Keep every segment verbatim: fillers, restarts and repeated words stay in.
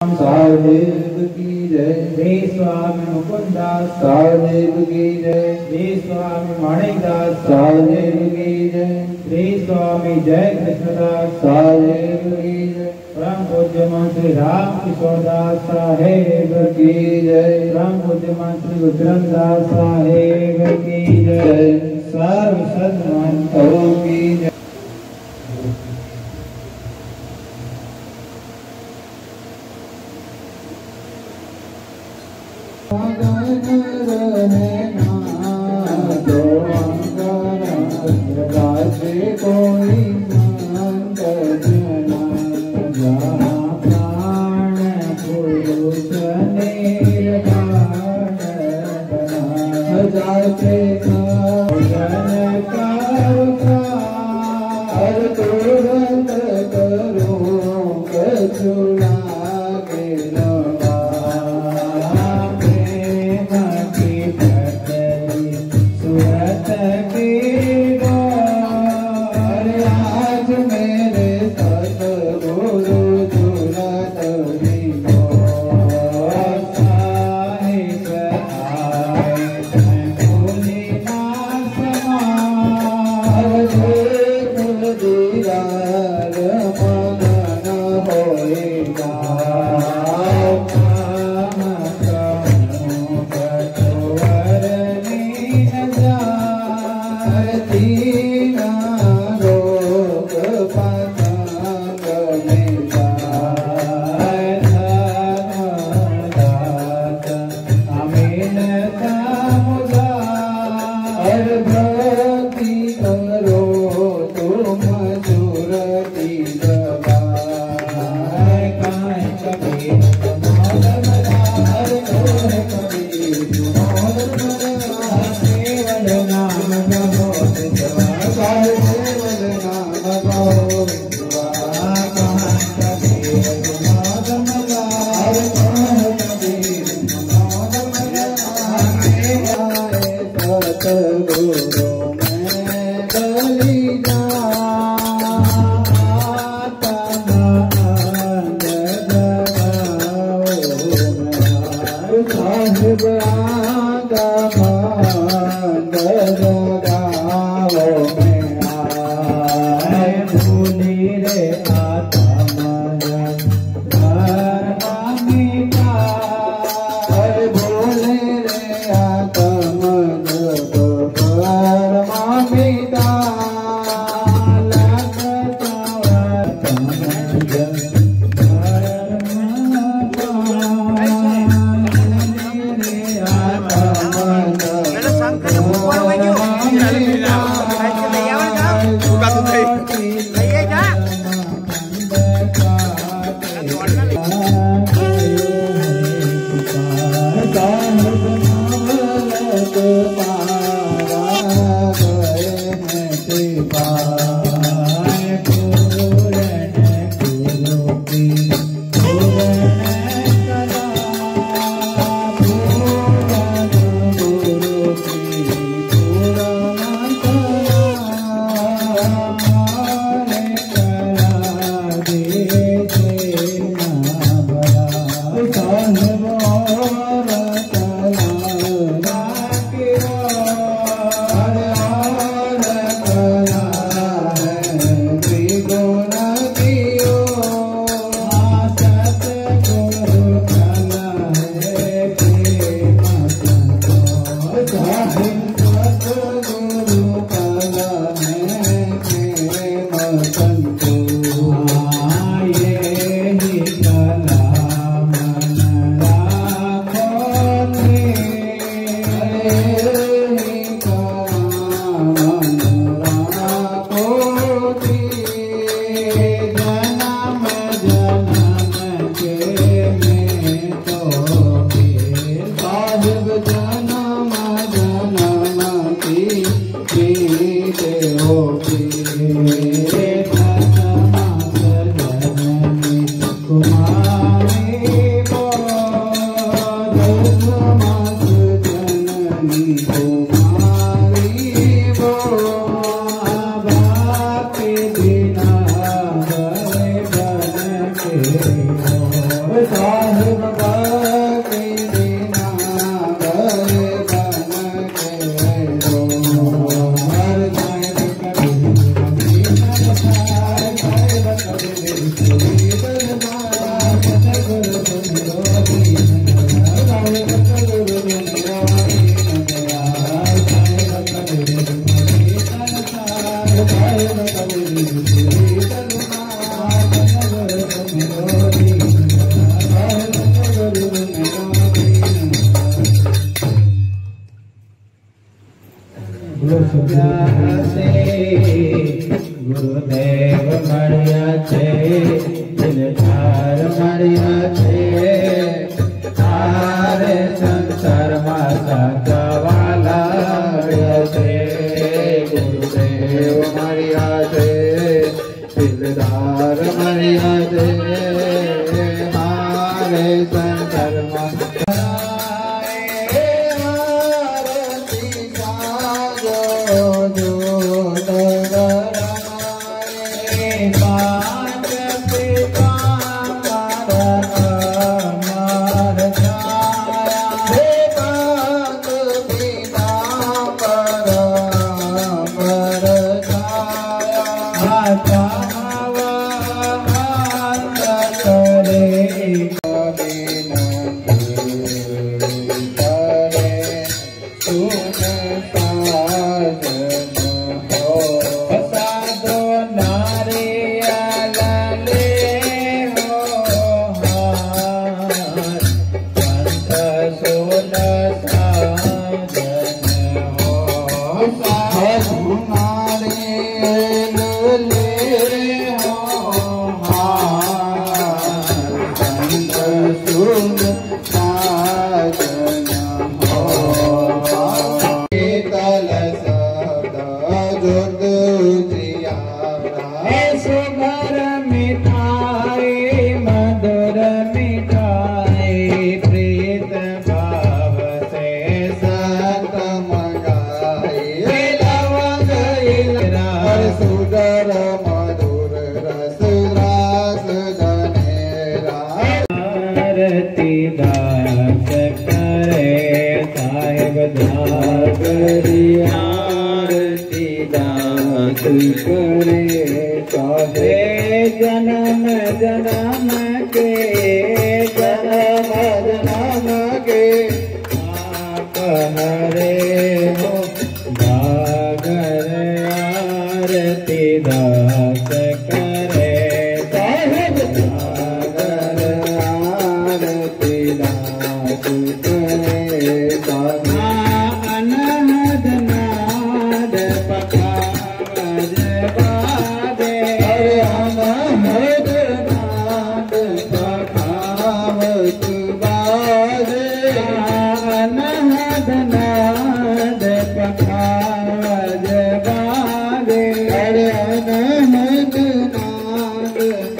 साहेब की जय। जय स्वामी मुकुंदास साहेब की जय। जय स्वामी माणिकदास साहेब की जय। जय स्वामी जय कृष्णदास साहेब की जय। परम पूज्य श्री राम किशोरदास साहेब की जय। परम पूज्य श्री रुद्रदास साहेब की जय। सर्व सद्मंतों की जय। તારે સંસારમાં સાચવાલા છે. ગુરુદેવ મળ્યા છે, દિલદાર મળ્યા છે, મારે સંસારમાં जन्म जन्म के जन्म जन्म के आप हरे हो भागर आरती दास करे साहेब भागर आरती दास करे अनहद नाद पखावज बादे अनहद नाद पखावज बादे अनहद नाद पखावज बादे अनहद नाद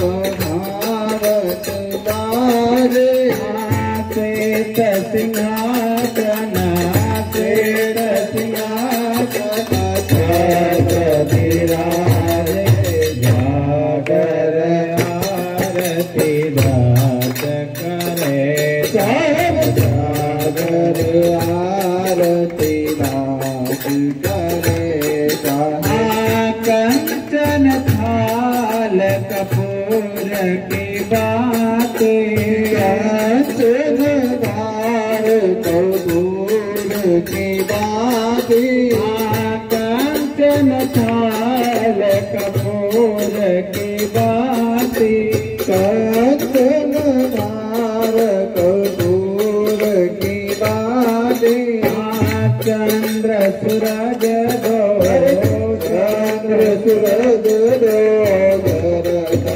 पखावज बादे श्वेत सिंहासन श्वेत सिंहासन विराजे जागर आरती दास करे साहेब जागर आरती दास करे कंचन थाल कपूर की बात कंचन थाल कपूर की बात कंचन थाल कपूर की बात कंचन थाल कपूर की बात चंद्र सूरज दो चंद्र सूरज दो घर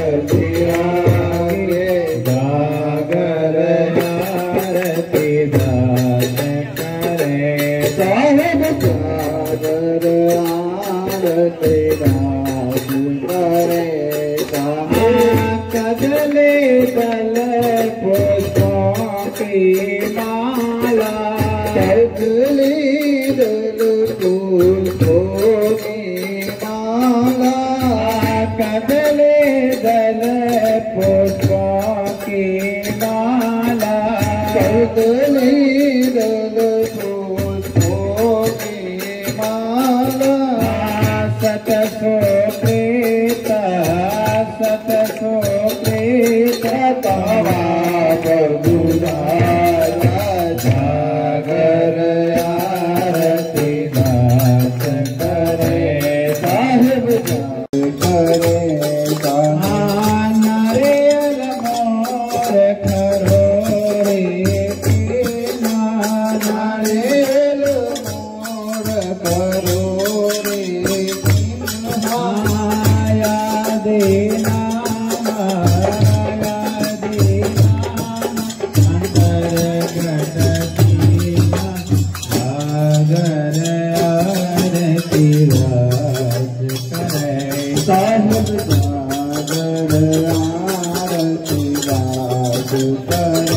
दिया जागर आरती दास करे साहेब जागर आरती दास करे कदले दल पुष्पों की माला कदले दल पुष्पों की माला कदले दल पुष्पों की माला कदले दल पुष्पों की माला सतसो प्रेत सतसो प्रेत तवा बुझाया जागर आरती दास करे साहेब करे नारियल मोर खरो रे नारियल मोर खरो रे माया देना माया देना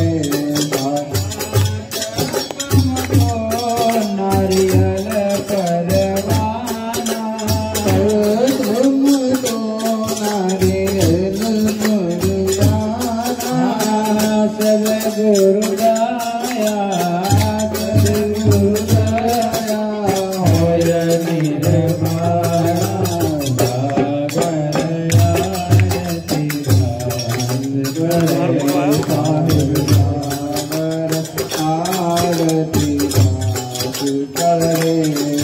नारियल परवाना तुम तो नारियल परवाना सब गुरु गाया गुरु गाया होय निर्वाणा सागर आरती साहिब आरती करे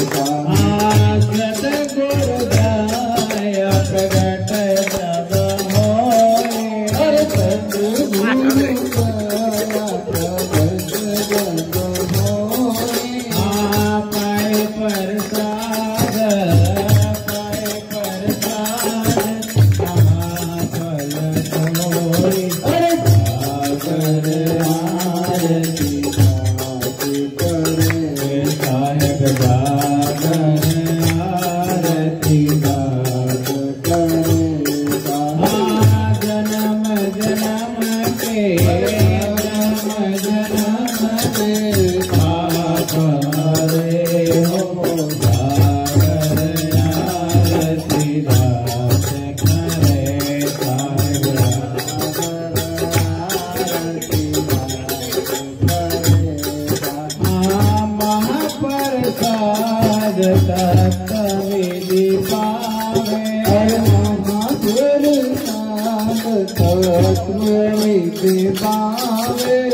सतगुरु गाया प्रगट जब होए हर सतगुरु गाया प्रगट जब होए पाए प्रसाद पाए प्रसाद महाफल होए सागर आरती करे साहेब जागर आरती करे जन्म जन्म के जन्म जन्म के पापरे हो सागर आरती दास करे साहेब महाप्रसाद तत्व विधि पावे महापुरुषाद तत्व विधि पावे